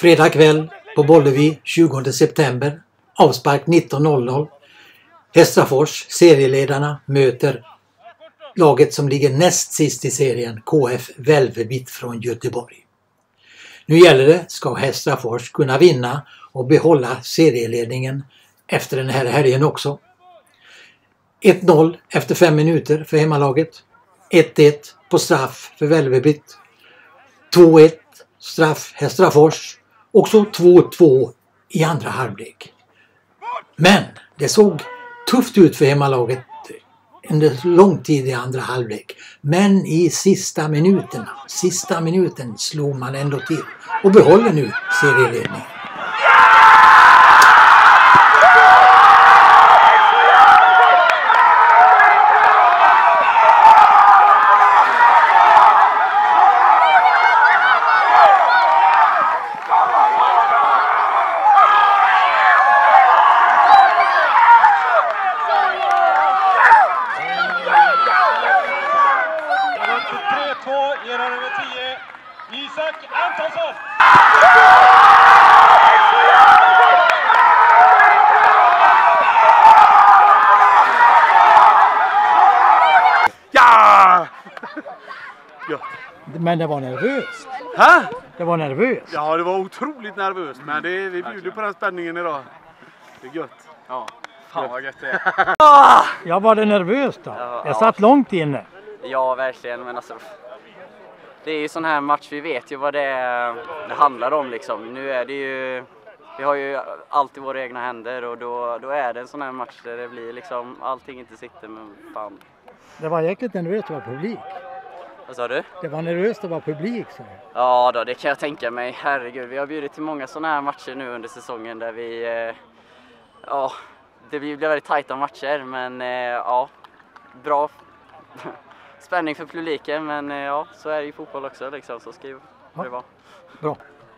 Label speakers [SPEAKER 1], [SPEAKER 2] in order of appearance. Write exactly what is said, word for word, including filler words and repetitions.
[SPEAKER 1] Fredag kväll på Bollevi tjugonde september, avspark nitton noll noll. Hästrafors, serieledarna, möter laget som ligger näst sist i serien, K F Välvebit från Göteborg. Nu gäller det, ska Hästrafors kunna vinna och behålla serieledningen efter den här helgen också. ett noll efter fem minuter för hemmalaget. ett ett på straff för Välvebit. två ett straff Hästrafors. Och så två två i andra halvlek. Men det såg tufft ut för hemmalaget under lång tid i andra halvlek. Men i sista minuterna, sista minuten slog man ändå till och behåller nu serieledningen.
[SPEAKER 2] Genom nummer tio, Isak Antonsson.
[SPEAKER 3] Ja! Ja.
[SPEAKER 4] Men det var nervöst.
[SPEAKER 3] Hä?
[SPEAKER 4] Det var nervöst.
[SPEAKER 3] Ja, det var otroligt nervöst. Men det, vi bjuder på den spänningen idag. Det är gött.
[SPEAKER 5] Ja, fan vad gött det är.
[SPEAKER 4] Jag var det nervöst då.
[SPEAKER 5] Ja,
[SPEAKER 4] Jag satt långt inne.
[SPEAKER 5] Ja, verkligen. Men alltså, det är ju sån här match, vi vet ju vad det, är, det handlar om liksom. Nu är det ju, vi har ju allt i våra egna händer och då, då är det en sån här match där det blir liksom, allting inte sitter, men fan.
[SPEAKER 4] Det var jäkligt nervöst att vara publik.
[SPEAKER 5] Vad sa du?
[SPEAKER 4] Det var nervöst att vara publik, så.
[SPEAKER 5] Ja då, det kan jag tänka mig. Herregud, vi har bjudit till många såna här matcher nu under säsongen där vi, eh, ja, det blir väldigt tajta matcher, men eh, ja, bra. Spänning för publiken, men ja, så är det ju fotboll också liksom, så ska ju det vara.
[SPEAKER 4] Bra.